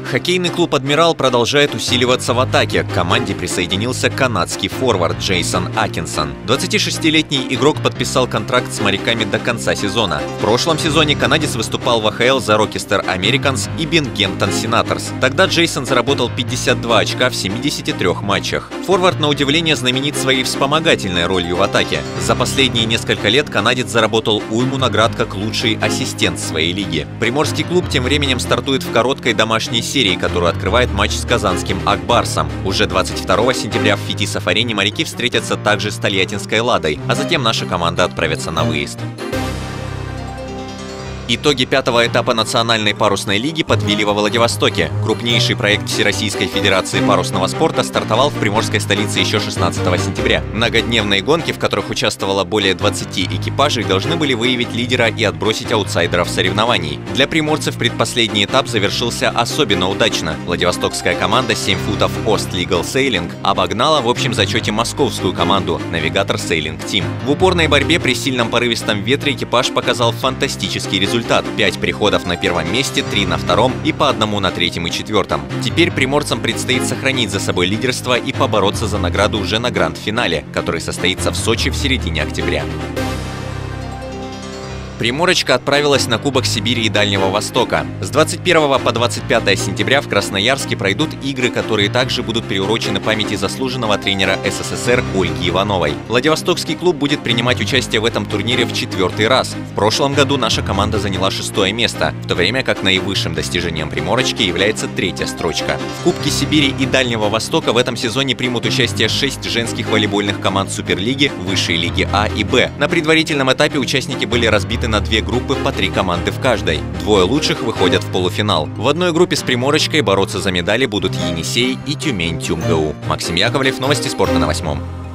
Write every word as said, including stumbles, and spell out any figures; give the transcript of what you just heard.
Хоккейный клуб «Адмирал» продолжает усиливаться в атаке. К команде присоединился канадский форвард Джейсон Акинсон. двадцатишестилетний игрок подписал контракт с моряками до конца сезона. В прошлом сезоне канадец выступал в а ха эл за Рокестер Американс и Бингемптон Сенаторс. Тогда Джейсон заработал пятьдесят два очка в семидесяти трёх матчах. Форвард, на удивление, знаменит своей вспомогательной ролью в атаке. За последние несколько лет канадец заработал уйму наград как лучший ассистент своей лиги. Приморский клуб тем временем стартует в короткой домашней серии, которую открывает матч с казанским Ак Барсом. Уже двадцать второго сентября в Фетисов-арене моряки встретятся также с Тольяттинской Ладой, а затем наша команда отправится на выезд. Итоги пятого этапа национальной парусной лиги подвели во Владивостоке. Крупнейший проект Всероссийской Федерации парусного спорта стартовал в приморской столице еще шестнадцатого сентября. Многодневные гонки, в которых участвовало более двадцати экипажей, должны были выявить лидера и отбросить аутсайдеров соревнований. Для приморцев предпоследний этап завершился особенно удачно. Владивостокская команда семь футов Ост Legal Sailing обогнала в общем зачете московскую команду Navigator Sailing Team. В упорной борьбе при сильном порывистом ветре экипаж показал фантастический результат. Результат – пять приходов на первом месте, три на втором и по одному на третьем и четвертом. Теперь приморцам предстоит сохранить за собой лидерство и побороться за награду уже на гранд-финале, который состоится в Сочи в середине октября. Приморочка отправилась на Кубок Сибири и Дальнего Востока. С двадцать первого по двадцать пятое сентября в Красноярске пройдут игры, которые также будут приурочены памяти заслуженного тренера эс эс эс эр Ольги Ивановой. Владивостокский клуб будет принимать участие в этом турнире в четвертый раз. В прошлом году наша команда заняла шестое место, в то время как наивысшим достижением Приморочки является третья строчка. В Кубке Сибири и Дальнего Востока в этом сезоне примут участие шесть женских волейбольных команд Суперлиги, высшей лиги А и Б. На предварительном этапе участники были разбиты на две группы по три команды в каждой. Двое лучших выходят в полуфинал. В одной группе с Приморочкой бороться за медали будут Енисей и Тюмень-Тюмгу. Максим Яковлев, новости спорта на восьмом.